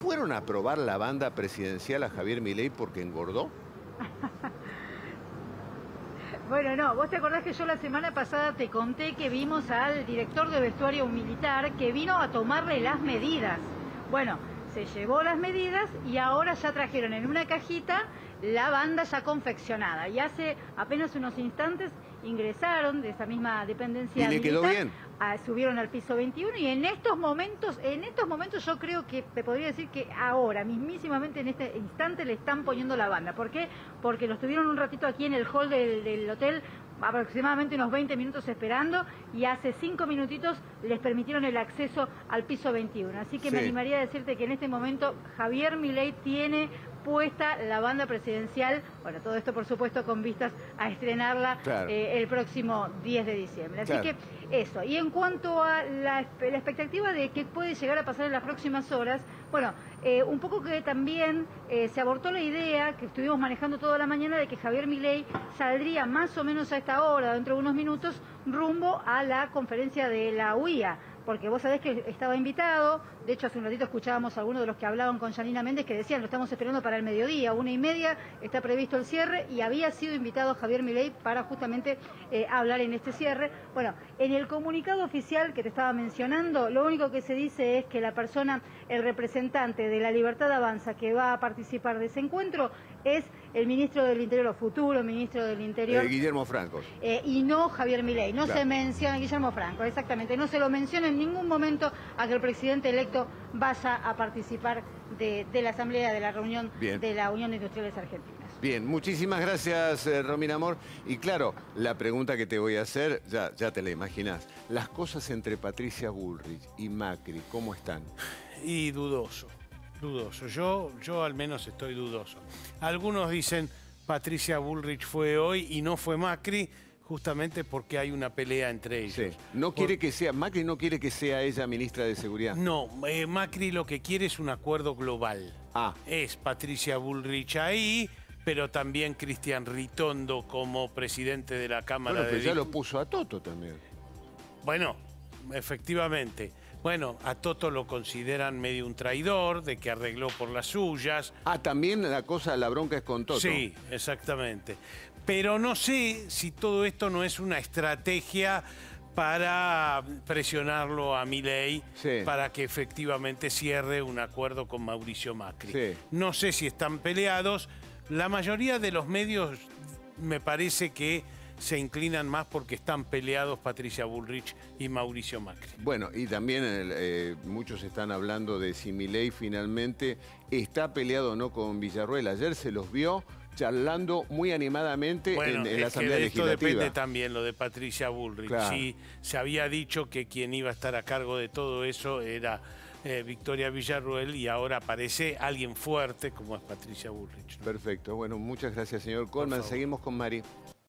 fueron a probar la banda presidencial a Javier Milei porque engordó? Bueno, no, vos te acordás que yo la semana pasada te conté que vimos al director de vestuario militar que vino a tomarle las medidas. Bueno, se llevó las medidas y ahora ya trajeron en una cajita la banda ya confeccionada. Y hace apenas unos instantes ingresaron de esa misma dependencia ¿Y le quedó militar, bien? subieron al piso 21 y en estos momentos yo creo que te podría decir que ahora, mismísimamente en este instante le están poniendo la banda. ¿Por qué? Porque los tuvieron un ratito aquí en el hall del hotel, aproximadamente unos 20 minutos esperando, y hace 5 minutitos les permitieron el acceso al piso 21. Así que Sí. me animaría a decirte que en este momento Javier Milei tiene puesta la banda presidencial, bueno, todo esto por supuesto con vistas a estrenarla Claro. el próximo 10 de diciembre. Así Claro. que eso. Y en cuanto a la expectativa de qué puede llegar a pasar en las próximas horas, bueno, un poco que también se abortó la idea que estuvimos manejando toda la mañana de que Javier Milei saldría más o menos a esta hora, dentro de unos minutos, rumbo a la conferencia de la UIA. Porque vos sabés que estaba invitado, de hecho hace un ratito escuchábamos a algunos de los que hablaban con Yanina Méndez que decían, lo estamos esperando para el mediodía, 1:30, está previsto el cierre, y había sido invitado Javier Milei para justamente hablar en este cierre. Bueno, en el comunicado oficial que te estaba mencionando, lo único que se dice es que la persona, el representante de La Libertad Avanza que va a participar de ese encuentro es el ministro del Interior, o futuro ministro del Interior. Guillermo Franco. Y no Javier Milei, no Claro. se menciona Guillermo Franco, exactamente, no se lo menciona en ningún momento a que el presidente electo vaya a participar de la asamblea, de la reunión Bien. de la Unión de Industriales Argentinas. Bien, muchísimas gracias, Romina Amor. Y claro, la pregunta que te voy a hacer, ya te la imaginás. Las cosas entre Patricia Bullrich y Macri, ¿cómo están? Y dudoso. Yo al menos estoy dudoso. Algunos dicen Patricia Bullrich fue hoy y no fue Macri, justamente porque hay una pelea entre ellos. Sí. No quiere que sea, Macri no quiere que sea ella ministra de Seguridad. No, Macri lo que quiere es un acuerdo global. Ah. Es Patricia Bullrich ahí, pero también Cristian Ritondo como presidente de la Cámara Bueno, de pero ya lo Diputados. puso a Toto también. Bueno, efectivamente. Bueno, a Toto lo consideran medio un traidor, de que arregló por las suyas. Ah, también la bronca es con Toto. Sí, exactamente. Pero no sé si todo esto no es una estrategia para presionarlo a Milei, Sí. para que efectivamente cierre un acuerdo con Mauricio Macri. Sí. No sé si están peleados. La mayoría de los medios me parece que se inclinan más porque están peleados Patricia Bullrich y Mauricio Macri. Bueno, y también muchos están hablando de si Milei finalmente está peleado o no con Villarruel. Ayer se los vio charlando muy animadamente Bueno, en la es que Asamblea de esto Legislativa. depende también lo de Patricia Bullrich. Claro. Sí, se había dicho que quien iba a estar a cargo de todo eso era Victoria Villarruel, y ahora aparece alguien fuerte como es Patricia Bullrich, ¿no? Perfecto. Bueno, muchas gracias, señor Colman. favor. Seguimos con Mari.